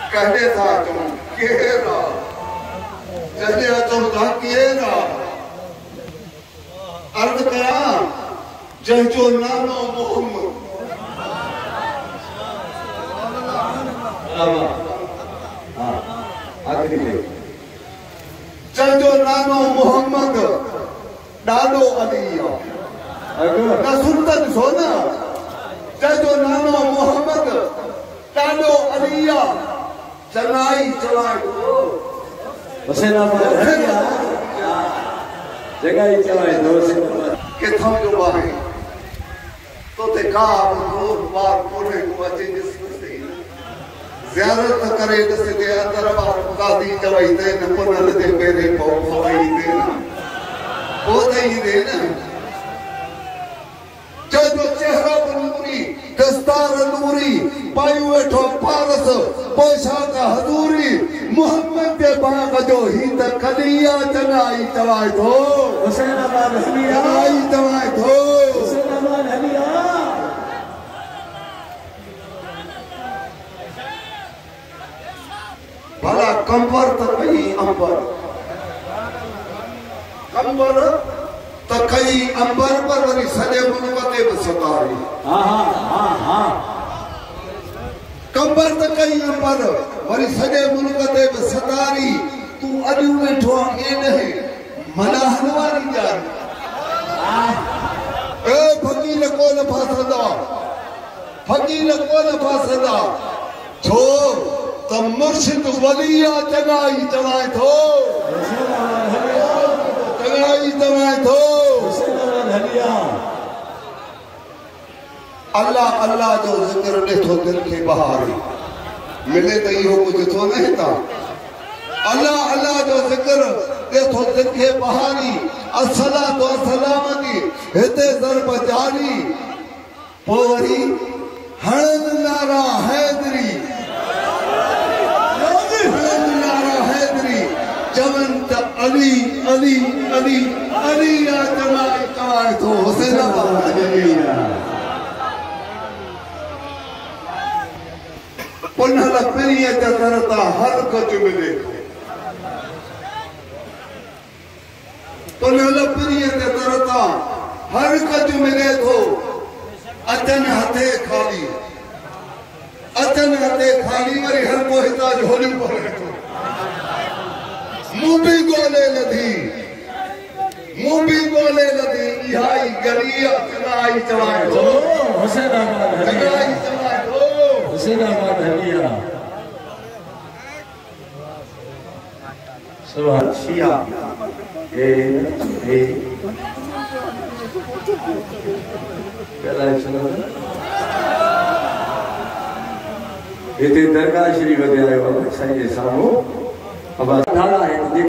कहने था तुम केरा जने तुम था केरा अर्थ करा जंजो नानो मोहम्मद जंजो नानो मोहम्मद डालो अलिया ना सुनतन सोना जंजो नानो मोहम्मद डालो अलिया चलाई चलाई वसेना जगह ही चलाए दोस्त के थम जो बाहे तो ते का रोज बार कोने को अचे जिससे ज़ियारत करे दसे दे अंदर बार कादी जवाई दे न पुनल दे मेरे पौ पौई दे वो नहीं दे ना जो चेहरा नूरी दस्तार नूरी पायु वेठो पारस पोशाक हजूरी मोहम्मद के बाग जो ही त कलिया चंगाई चवाए थो हुसैनाबाद हलिया चंगाई चवाए थो हुसैनाबाद हलिया भला कंबर त कई अंबर कंबर त कई अंबर पर वरी सॼे मुल्क ते बि सतारी कंबर त कई अंबर वरी सॼे मुल्क ते बि सतारी तूं अॼु वेठो ए नहीं मलाहन वारी जान ए फकीर कोन फासदा छो त मुर्शिद वलिया चंगाई चवाए थो अल्लाह अल्लाह जो जिक्र ॾिठो दिल खे बहारी मिले त इहो कुझु थो न हितां अल्लाह अल्लाह जो जिक्र ॾिठो दिल खे बहारी अस्सलातु वस्सलामती हिते ज़रब जारी पोइ वरी हणन नारा हैदरी चवन त अली अली अली अली या चवाए चवाए थो हुसैनाबाद पुनल पिरीअ ते तरता हर कुझु मिले पुनल पिरीअ ते तरता हर कुझु मिले थो अचनि हथे खाली वरी हर को हितां झोलियूं परे थो मूं भी गोले लधी इहाई गलिया चंगाई चवाए थो हुसैनाबाद हलिया सुभान शिया ए हिते दरगाह श्री वधे आयो साईं जे साम्हूं अब नाला है